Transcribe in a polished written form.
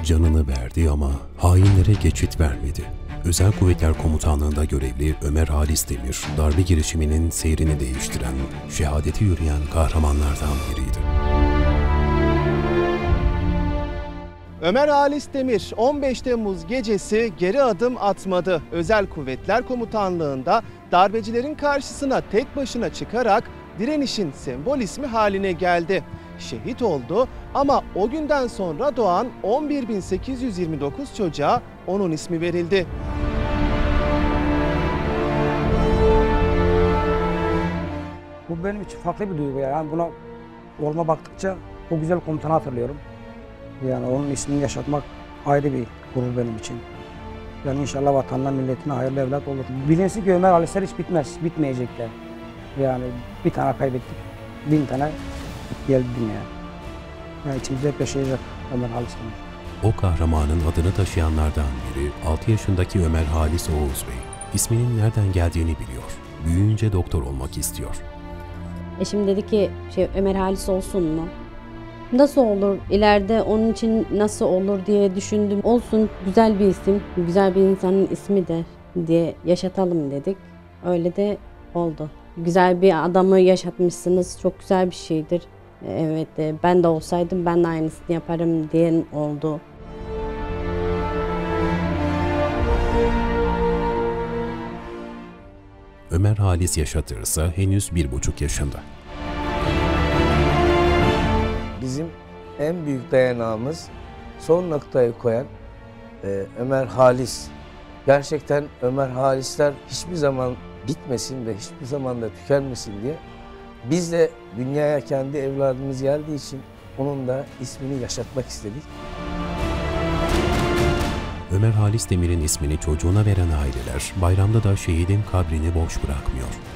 Canını verdi ama hainlere geçit vermedi. Özel Kuvvetler Komutanlığı'nda görevli Ömer Halis Demir, darbe girişiminin seyrini değiştiren, şehadeti yürüyen kahramanlardan biriydi. Ömer Halis Demir 15 Temmuz gecesi geri adım atmadı. Özel Kuvvetler Komutanlığı'nda darbecilerin karşısına tek başına çıkarak direnişin sembol ismi haline geldi. Şehit oldu ama o günden sonra doğan 11.829 çocuğa onun ismi verildi. Bu benim için farklı bir duygu yani buna olma baktıkça o güzel komutanı hatırlıyorum. Yani onun ismini yaşatmak ayrı bir gurur benim için. Yani inşallah vatanına, milletine hayırlı evlat olur. Bilinsin ki Ömer Halisler hiç bitmez, bitmeyecekler. Yani bir tane kaybettik, 1000 tane geldi dünyaya. Yani içimizde hep yaşayacak Ömer Halis Demir. O kahramanın adını taşıyanlardan biri 6 yaşındaki Ömer Halis Oğuz Bey. İsminin nereden geldiğini biliyor. Büyüyünce doktor olmak istiyor. Eşim dedi ki Ömer Halis olsun mu? Nasıl olur? İleride onun için nasıl olur diye düşündüm. Olsun, güzel bir isim, güzel bir insanın ismi de diye yaşatalım dedik. Öyle de oldu. Güzel bir adamı yaşatmışsınız, çok güzel bir şeydir. Evet, ben de olsaydım ben de aynısını yaparım diyen oldu. Ömer Halis yaşatırsa henüz 1,5 yaşında. Bizim en büyük dayanağımız son noktayı koyan Ömer Halis. Gerçekten Ömer Halisler hiçbir zaman bitmesin ve hiçbir zaman da tükenmesin diye biz de dünyaya kendi evladımız geldiği için onun da ismini yaşatmak istedik. Ömer Halis Demir'in ismini çocuğuna veren aileler bayramda da şehidin kabrini boş bırakmıyor.